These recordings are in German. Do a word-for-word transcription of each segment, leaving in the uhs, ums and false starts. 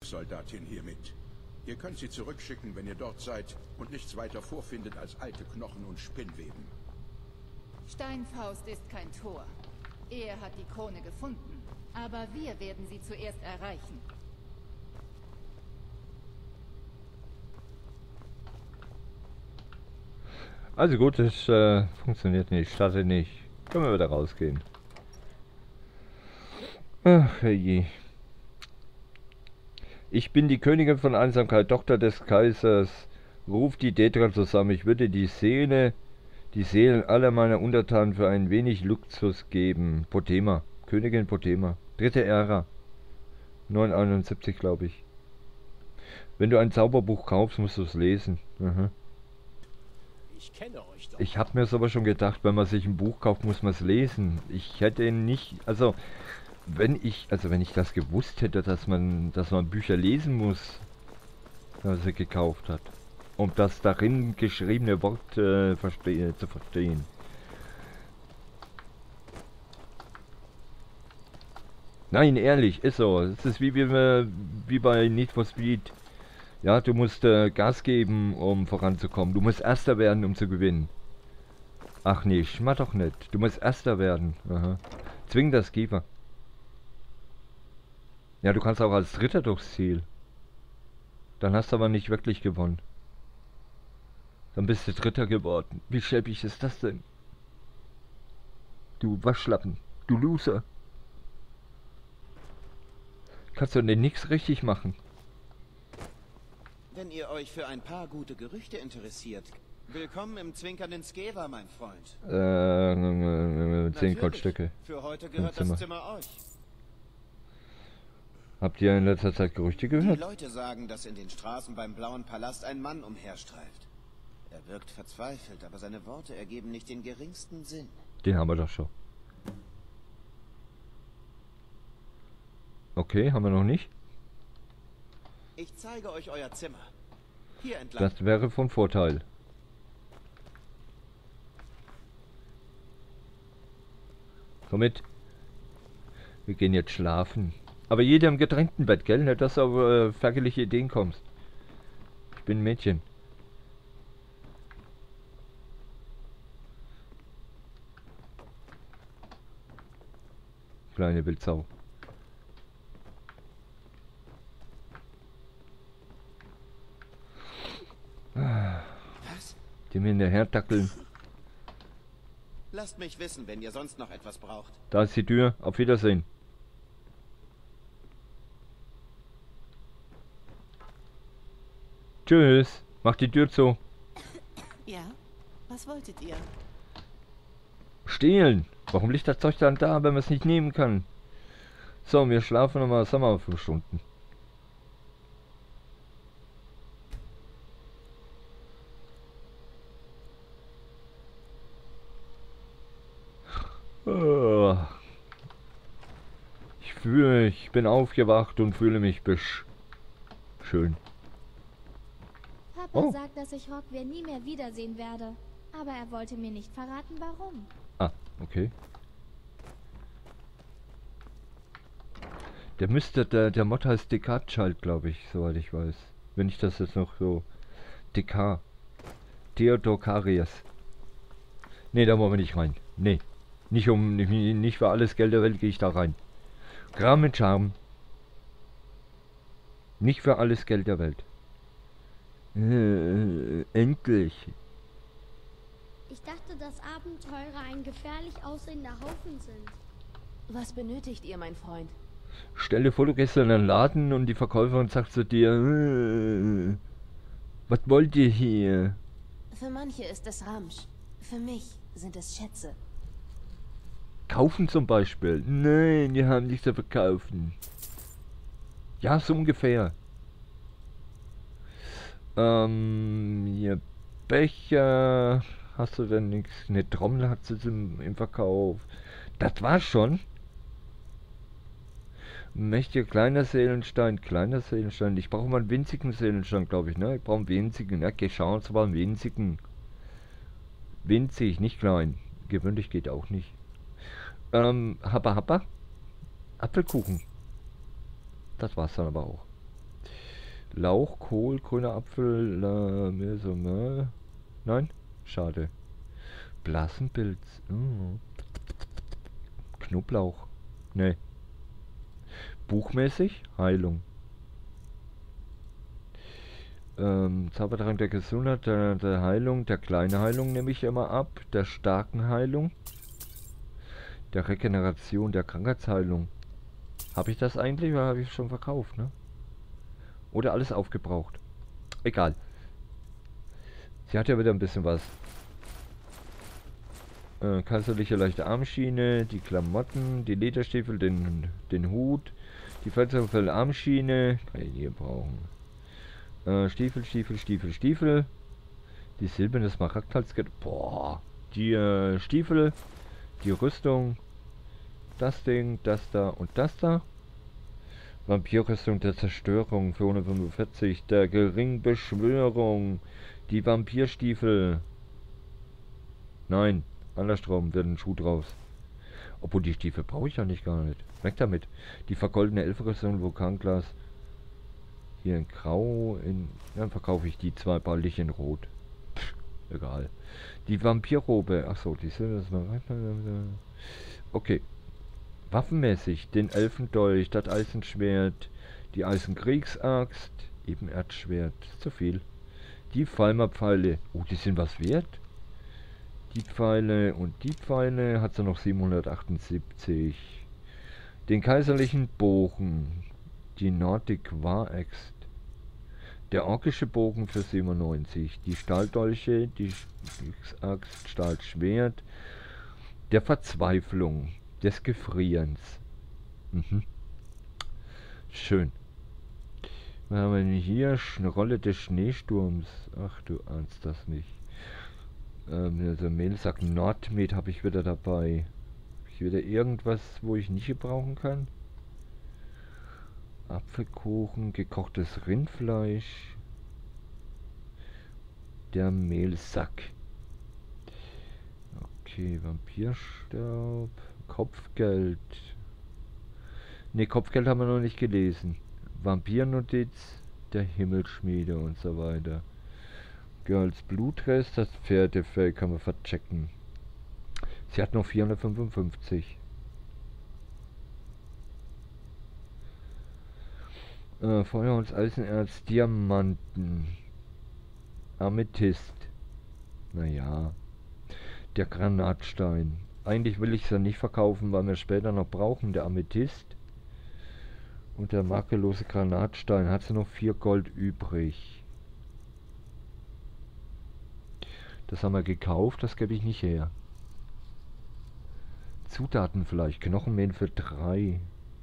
Kriegssoldatin hier mit. Ihr könnt sie zurückschicken, wenn ihr dort seid und nichts weiter vorfindet als alte Knochen und Spinnweben. Steinfaust ist kein Tor. Er hat die Krone gefunden, aber wir werden sie zuerst erreichen. Also gut, es äh, funktioniert nicht, startet nicht. Können wir wieder rausgehen. Ach je. Ich bin die Königin von Einsamkeit, Tochter des Kaisers. Ruft die Daedra zusammen. Ich würde die Seele, die Seelen aller meiner Untertanen für ein wenig Luxus geben. Pothema. Königin Pothema. Dritte Ära. neunhunderteinundsiebzig, glaube ich. Wenn du ein Zauberbuch kaufst, musst du es lesen. Aha. Ich kenne euch doch. Ich habe mir aber schon gedacht, wenn man sich ein Buch kauft, muss man es lesen. Ich hätte nicht, also wenn ich, also wenn ich das gewusst hätte, dass man, dass man Bücher lesen muss, was er gekauft hat, um das darin geschriebene Wort äh, verste zu verstehen. Nein, ehrlich, ist so. Es ist wie, wie, wie bei Need for Speed. Ja, du musst äh, Gas geben, um voranzukommen. Du musst Erster werden, um zu gewinnen. Ach nee, mach doch nicht. Du musst Erster werden. Aha. Zwing das Geber. Ja, du kannst auch als Dritter durchs Ziel. Dann hast du aber nicht wirklich gewonnen. Dann bist du Dritter geworden. Wie schäbig ist das denn? Du Waschlappen. Du Loser. Kannst du denn nichts richtig machen? Wenn ihr euch für ein paar gute Gerüchte interessiert, willkommen im zwinkernden Skeva, mein Freund. Äh, äh, äh zehn Goldstücke. Für heute gehört das Zimmer euch. Habt ihr in letzter Zeit Gerüchte gehört? Die Leute sagen, dass in den Straßen beim Blauen Palast ein Mann umherstreift. Er wirkt verzweifelt, aber seine Worte ergeben nicht den geringsten Sinn. Den haben wir doch schon. Okay, haben wir noch nicht. Ich zeige euch euer Zimmer. Hier entlang. Das wäre von Vorteil. Komm mit. Wir gehen jetzt schlafen. Aber jeder im getränkten Bett, gell? Nicht, dass du auf äh, fertige Ideen kommst. Ich bin ein Mädchen. Kleine Wildsau. Was? Die mir hinterher dackeln. Lasst mich wissen, wenn ihr sonst noch etwas braucht. Da ist die Tür. Auf Wiedersehen. Tschüss. Mach die Tür zu. Ja? Was wolltet ihr? Stehlen. Warum liegt das Zeug dann da, wenn man es nicht nehmen kann? So, wir schlafen nochmal, sagen wir mal, fünf Stunden. Ich fühle, ich bin aufgewacht und fühle mich bisch. Schön. Papa Oh. sagt, dass ich Rockwell nie mehr wiedersehen werde. Aber er wollte mir nicht verraten, warum. Ah, okay. Der müsste, der, der Mod heißt Descartes-Schalt, glaube ich, soweit ich weiß. Wenn ich das jetzt noch so... Descartes. Theodor Karies. Nee, da wollen wir nicht rein. Nee. Nicht um, nicht, nicht für alles Geld der Welt gehe ich da rein. Kram mit Charme. Nicht für alles Geld der Welt. Äh, endlich. Ich dachte, dass Abenteurer ein gefährlich aussehender Haufen sind. Was benötigt ihr, mein Freund? Stell dir vor, du gehst in einen Laden und die Verkäuferin sagt zu dir, äh, was wollt ihr hier? Für manche ist es Ramsch. Für mich sind es Schätze. Kaufen zum Beispiel. Nein, wir haben nichts zu verkaufen. Ja, so ungefähr. Ähm, hier Becher. Hast du denn nichts? Eine Trommel hat sie im, im Verkauf. Das war's schon. Mächtiger kleiner Seelenstein, kleiner Seelenstein. Ich brauche mal einen winzigen Seelenstein, glaube ich, ne? Ich brauche einen winzigen. Ja, okay, schauen wir mal einen winzigen. Winzig, nicht klein. Gewöhnlich geht auch nicht. Ähm, Happa Happa. Apfelkuchen. Das war's dann aber auch. Lauch, Kohl, grüner Apfel, la, mehr so, ne? Nein? Schade. Blasenpilz. Oh. Knoblauch. Ne. Buchmäßig? Heilung. Ähm, Zaubertrank der Gesundheit, der, der Heilung, der kleine Heilung nehme ich immer ab. Der starken Heilung. Der Regeneration, der Krankheitsheilung. Habe ich das eigentlich oder habe ich es schon verkauft, ne? Oder alles aufgebraucht. Egal. Sie hat ja wieder ein bisschen was. Äh, kaiserliche leichte Armschiene, die Klamotten, die Lederstiefel, den, den Hut, die Fellzerfell Armschiene. Kann ich hier brauchen. Äh, Stiefel, Stiefel, Stiefel, Stiefel. Die silberne Smaragdhalskette. Boah. Die äh, Stiefel, die Rüstung. Das Ding, das da und das da. Vampirrüstung der Zerstörung für hundertfünfundvierzig. Der Geringbeschwörung. Die Vampirstiefel. Nein, andersrum wird ein Schuh draus. Obwohl die Stiefel brauche ich ja nicht gar nicht. Weg damit. Die vergoldene Elfenrüstung, Vulkanglas. Hier in Grau. In, dann verkaufe ich die zwei baldig in Rot. Pff, egal. Die Vampirrobe. Achso, die sind das mal. Okay. Waffenmäßig. Den Elfendolch, das Eisenschwert. Die Eisenkriegsaxt. Eben Erzschwert. Zu viel. Die Falmerpfeile. Oh, die sind was wert. Die Pfeile und die Pfeile hat sie noch siebenhundertachtundsiebzig. Den kaiserlichen Bogen. Die Nordic War-Axt. Der orkische Bogen für siebenundneunzig. Die Stahldolche, die Axt, Stahlschwert. Der Verzweiflung. Des Gefrierens. Mhm. Schön. Was haben wir denn hier? Eine Rolle des Schneesturms. Ach, du ahnst das nicht. Ähm, also Mehlsack Nordmet habe ich wieder dabei. Habe ich wieder irgendwas, wo ich nicht gebrauchen kann? Apfelkuchen, gekochtes Rindfleisch. Der Mehlsack. Okay, Vampirstaub. Kopfgeld. Ne, Kopfgeld haben wir noch nicht gelesen. Vampirnotiz, der Himmelschmiede und so weiter. Girls Blutrest, das Pferdefell kann man verchecken. Sie hat noch vierhundertfünfundfünfzig. Äh, Feuerholz, Eisenerz, Diamanten. Amethyst. Naja. Der Granatstein. Eigentlich will ich es ja nicht verkaufen, weil wir später noch brauchen. Der Amethyst. Und der makellose Granatstein. Hat sie noch vier Gold übrig. Das haben wir gekauft, das gebe ich nicht her. Zutaten vielleicht. Knochenmehl für drei.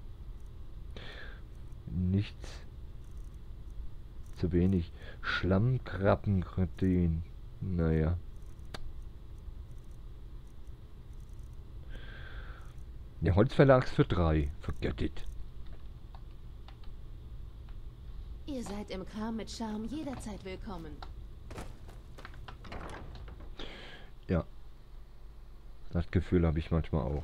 Nichts. Zu wenig. Schlammkrabbenkretin. Naja. Der Holzverlags für drei. Forget it. Ihr seid im Kram mit Charme jederzeit willkommen. Ja. Das Gefühl habe ich manchmal auch.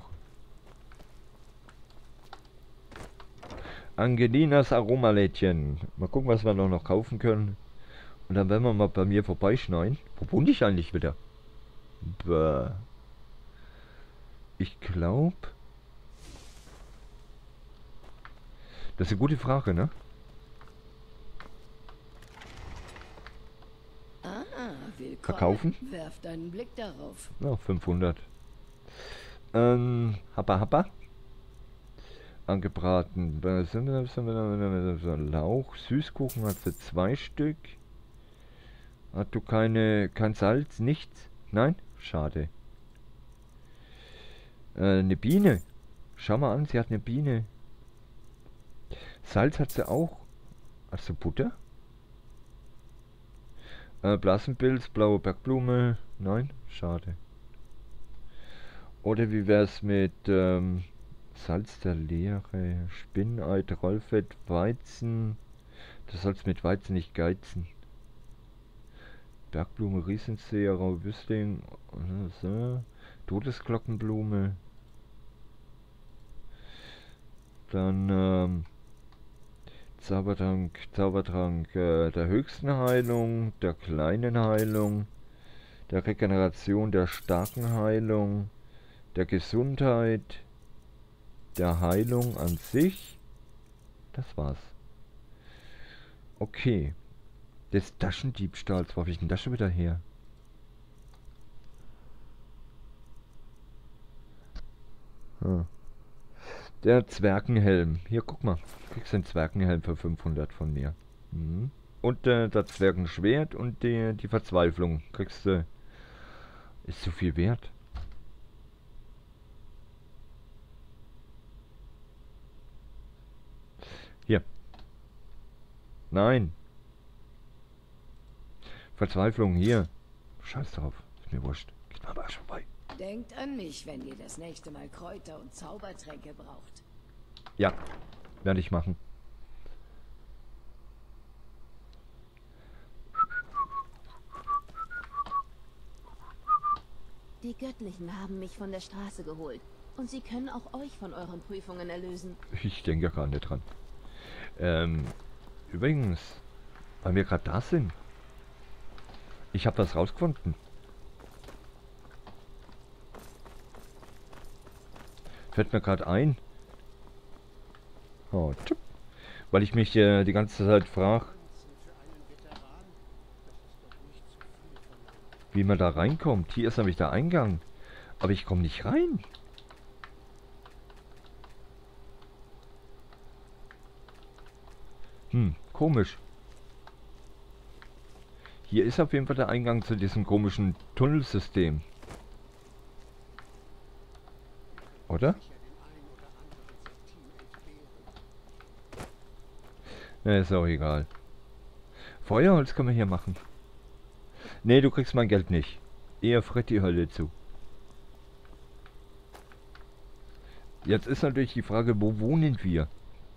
Angelinas Aromalädchen. Mal gucken, was wir noch, noch kaufen können. Und dann werden wir mal bei mir vorbeischneiden. Wo wohne ich eigentlich wieder? Bäh. Ich glaube... Das ist eine gute Frage, ne? Ah, willkommen. Verkaufen? Werft einen Blick darauf. Ja, fünfhundert. Ähm, Happa Happa. Angebraten. Lauch, Süßkuchen hat sie zwei Stück. Hat du keine, kein Salz, nichts? Nein? Schade. Äh, eine Biene. Schau mal an, sie hat eine Biene. Salz hat sie auch. Hast du Butter? Äh, Blasenpilz, blaue Bergblume. Nein? Schade. Oder wie wär's mit ähm, Salz der Leere, Spinnei, Trollfett, Weizen. Du sollst mit Weizen nicht geizen. Bergblume, Riesensee, Rau Wüstling, so. Todesglockenblume. Dann ähm, Zaubertrank, Zaubertrank äh, der höchsten Heilung, der kleinen Heilung, der Regeneration, der starken Heilung, der Gesundheit, der Heilung an sich. Das war's. Okay. Des Taschendiebstahls. Wo habe ich denn das schon wieder her? Hm. Der Zwergenhelm. Hier, guck mal. Du kriegst den Zwergenhelm für fünfhundert von mir. Mhm. Und äh, das Zwergenschwert und die, die Verzweiflung. Kriegst du... Äh, ist zu viel wert. Hier. Nein. Verzweiflung hier. Scheiß drauf. Ist mir wurscht. Geht mal am Arsch vorbei. Denkt an mich, wenn ihr das nächste Mal Kräuter und Zaubertränke braucht. Ja, werde ich machen. Die Göttlichen haben mich von der Straße geholt. Und sie können auch euch von euren Prüfungen erlösen. Ich denke gar nicht dran. Ähm, übrigens, weil wir gerade da sind. Ich habe was rausgefunden. Fällt mir gerade ein. Oh, tschüpp. Weil ich mich äh, die ganze Zeit frage, wie man da reinkommt. Hier ist nämlich der Eingang. Aber ich komme nicht rein. Hm, komisch. Hier ist auf jeden Fall der Eingang zu diesem komischen Tunnelsystem. Oder? Na, ist auch egal. Feuerholz können wir hier machen. Nee, du kriegst mein Geld nicht. Eher fritt die Hölle zu. Jetzt ist natürlich die Frage, wo wohnen wir?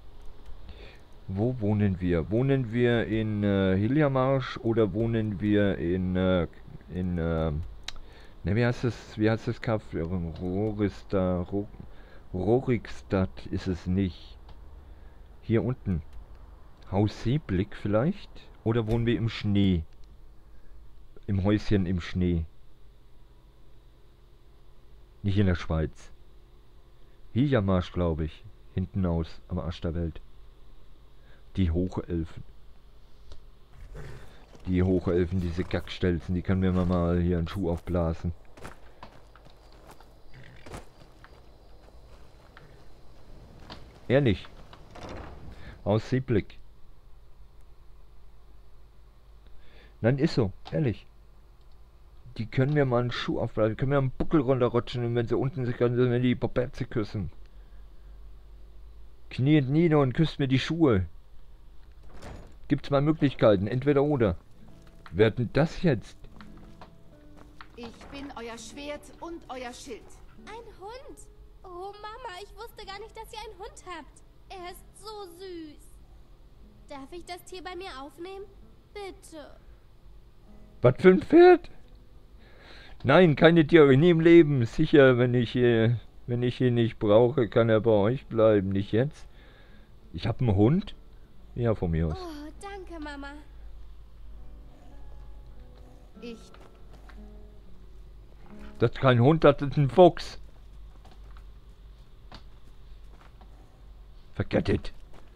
Wo wohnen wir? Wohnen wir in äh, Hiljamarsch oder wohnen wir in, äh, in, äh, ne, wie heißt das, wie heißt das Kaff? Rorista, Ro Rorikstadt ist es nicht. Hier unten. Haus Seeblick vielleicht? Oder wohnen wir im Schnee? Im Häuschen im Schnee. Nicht in der Schweiz. Hiljamarsch, glaube ich. Hinten aus, am Arsch der Welt. Die Hochelfen. Die Hochelfen, diese Gackstelzen, die können wir mal hier einen Schuh aufblasen. Ehrlich. Aus Seeblick. Nein, ist so, ehrlich. Die können mir mal einen Schuh aufblasen, die können mir einen Buckel runterrutschen und wenn sie unten sind, können sie mir die Poperze küssen. Kniet nieder und küsst mir die Schuhe. Gibt zwei Möglichkeiten, entweder oder. Wer denn das jetzt? Ich bin euer Schwert und euer Schild. Ein Hund. Oh Mama, ich wusste gar nicht, dass ihr einen Hund habt. Er ist so süß. Darf ich das Tier bei mir aufnehmen? Bitte. Was für ein Pferd? Nein, keine Tiere, nie im Leben. Sicher, wenn ich, äh, wenn ich ihn nicht brauche, kann er bei euch bleiben. Nicht jetzt. Ich habe einen Hund. Ja, von mir aus. Oh, danke, Mama. Ich... Das ist kein Hund, das ist ein Fuchs. Forget it.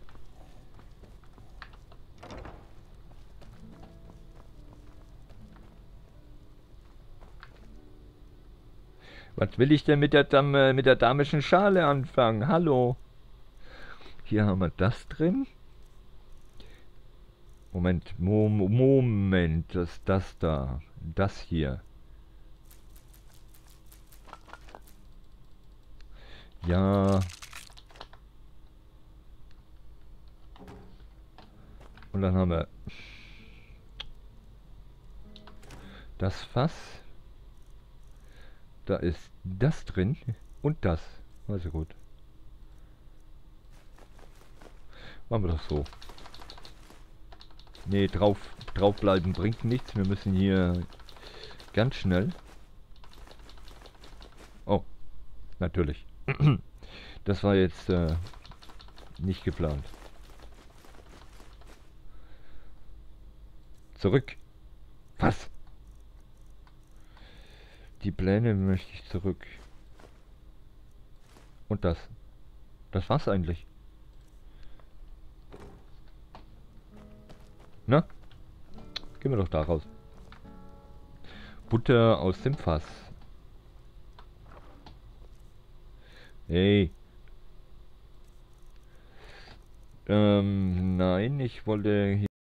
Was will ich denn mit der, Dame, mit der damischen Schale anfangen? Hallo. Hier haben wir das drin. Moment, Mom Moment, das ist das da. Das hier. Ja. Und dann haben wir das Fass. Da ist das drin und das. Also gut. Machen wir das so. Nee, drauf, draufbleiben bringt nichts. Wir müssen hier ganz schnell. Oh, natürlich. Das war jetzt äh, nicht geplant. Zurück. Was? Die Pläne möchte ich zurück. Und das. Das war's eigentlich. Na? Gehen wir doch da raus. Butter aus dem Fass. Hey. Ähm, nein, ich wollte hier